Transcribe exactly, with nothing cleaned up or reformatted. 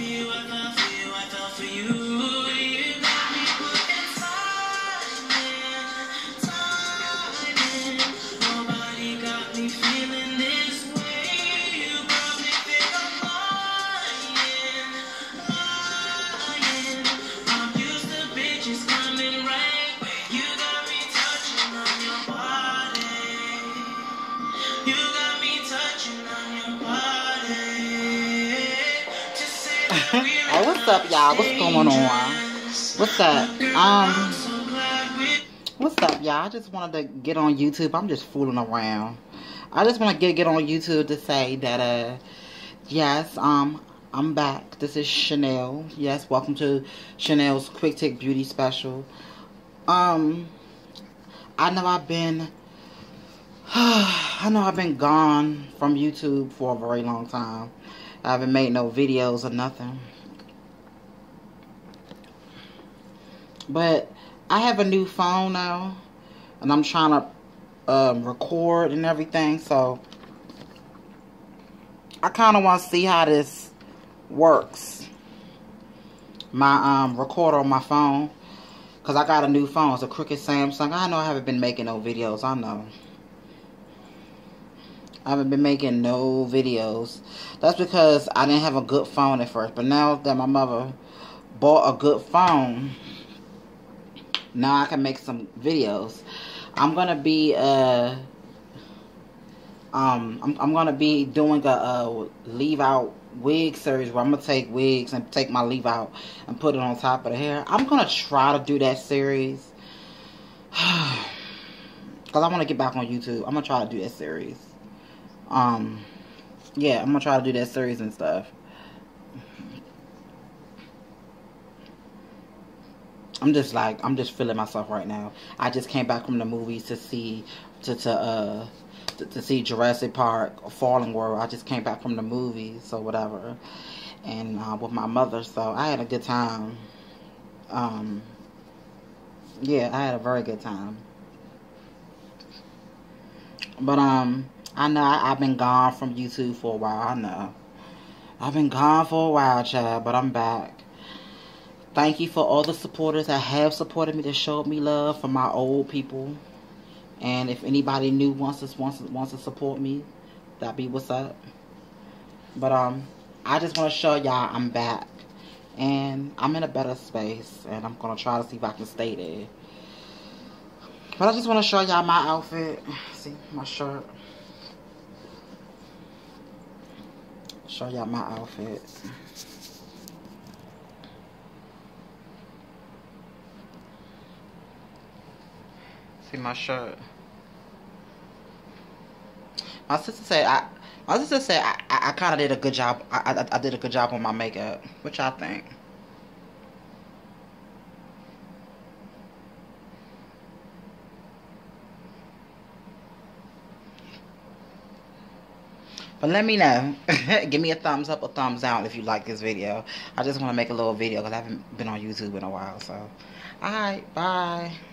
you, I fell for you, I fell for you. You got me putting time in, time in. Nobody got me feeling this way. You probably think I'm lying, lying. I'm used to bitches coming right when you got me touching on your body. You got me touching on your body. Just say that we're Hey, what's up, y'all? What's going on? What's up? Um, what's up, y'all? I just wanted to get on YouTube. I'm just fooling around. I just want to get get on YouTube to say that, uh, yes, um, I'm back. This is Chanel. Yes, welcome to Chanel's Quick Take Beauty Special. Um, I know I've been, I know I've been gone from YouTube for a very long time. I haven't made no videos or nothing. But I have a new phone now, and I'm trying to um, record and everything, so I kind of want to see how this works. My um, recorder on my phone, because I got a new phone. It's a crooked Samsung. I know I haven't been making no videos. I know. I haven't been making no videos. That's because I didn't have a good phone at first. But now that my mother bought a good phone, now I can make some videos. I'm gonna be uh um I'm I'm gonna be doing a, a leave out wig series where I'm gonna take wigs and take my leave out and put it on top of the hair. I'm gonna try to do that series because I want to get back on YouTube. I'm gonna try to do that series. Um, yeah, I'm gonna try to do that series and stuff. I'm just like, I'm just feeling myself right now. I just came back from the movies to see, to, to, uh, to, to see Jurassic Park, Fallen World. I just came back from the movies or whatever. And, uh, with my mother, so I had a good time. Um, yeah, I had a very good time. But, um, I know I, I've been gone from YouTube for a while. I know. I've been gone for a while, child, but I'm back. Thank you for all the supporters that have supported me, that showed me love, for my old people. And if anybody new wants to, wants to, wants to support me, that be what's up. But, um, I just want to show y'all I'm back. And I'm in a better space. And I'm going to try to see if I can stay there. But I just want to show y'all my outfit. See, my shirt. Show y'all my outfit. See my shirt. My sister said I. My sister said I. I, I kind of did a good job. I, I. I did a good job on my makeup. What y'all think? But let me know. Give me a thumbs up or thumbs down if you like this video. I just want to make a little video because I haven't been on YouTube in a while. So, alright, bye.